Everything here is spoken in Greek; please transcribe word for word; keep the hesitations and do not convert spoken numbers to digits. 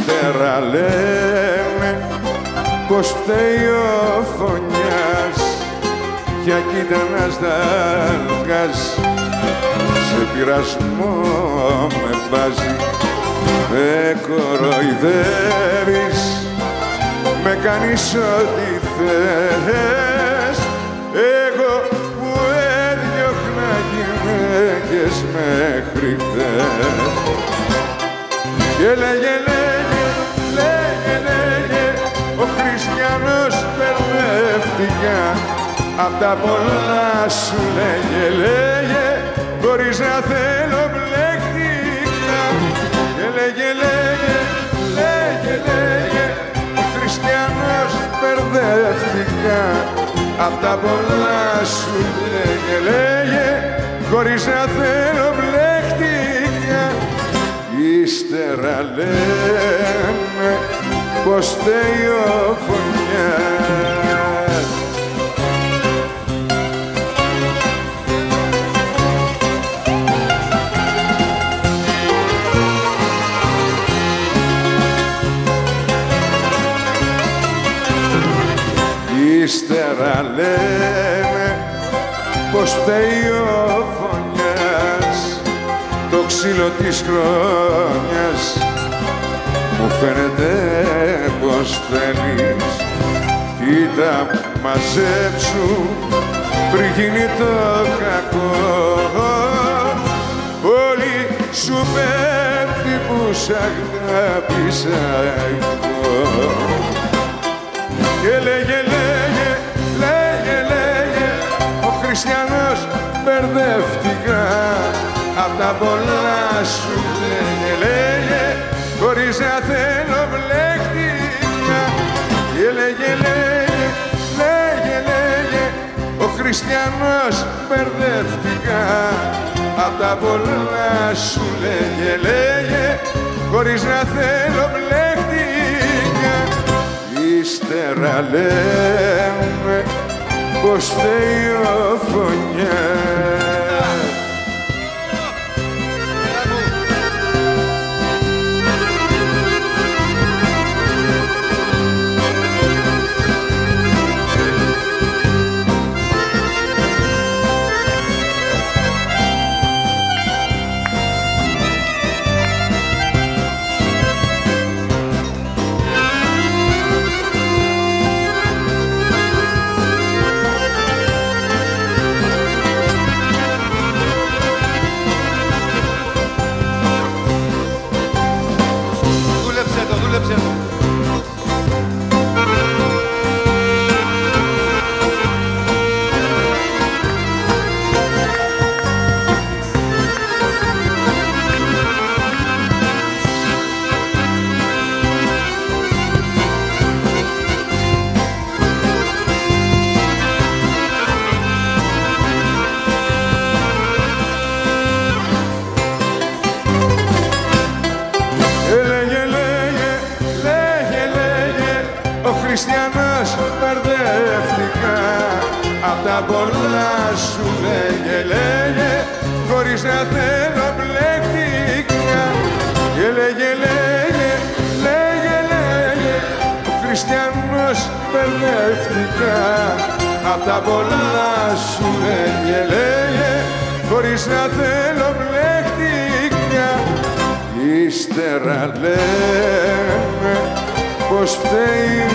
Ύστερα λένε πως φταίει ο φωνιάς κι ακείται ένας δάλγας σε πειρασμό με βάζει. Με κοροϊδεύεις, με κάνεις ό,τι θες, εγώ που έδιωχνα γυναίκες μέχρι χθες. Και λέγε, λέγε, λέγε, λέγε, ο χριστιανός μπερδεύτηκα απ' τα πολλά σου λέγε, λέγε, χωρίς να θέλω μπλέχτηκα. Και λέγε, λέγε, λέγε, λέγε, ο χριστιανός μπερδεύτηκα απ' τα πολλά σου λέγε, λέγε, χωρίς να θέλω μπλέχτηκα. Ύστερα λένε πως φταίει ο φωνιάς. Ύστερα λένε πως φταίει ο φωνιάς, το ξύλο της χρόνιας μου φαίνεται πως θέλεις. Κοίτα μαζέψου πριν γίνει το κακό, όλη σου πέφτει που σ' αγάπησα εγώ. Και λέγε, λέγε, λέγε, λέγε, ο χριστιανός μπερδεύτηκα απ' τα πολλά σου λέγε, λέγε, χωρίς να θέλω μπλέχτηκα. Και λέγε, λέγε, λέγε, λέγε, ο χριστιανός μπερδεύτηκα απ' τα πολλά σου λέγε, λέγε, χωρίς να θέλω μπλέχτηκα. Ύστερα λέμε πως φταίει ο φωνιάς. Χριστιανός μπερδεύτηκα απ' τα πολλά σου λέγε, λέγε, χωρίς να θέλω μπλέχτηκα. Και λέγε, λέγε, λέγε, λέγε, ο χριστιανός μπερδεύτηκα απ' τα πολλά σου λέγε, λέγε, χωρίς να θέλω μπλέχτηκα. Ύστερα λέμε πως φταίει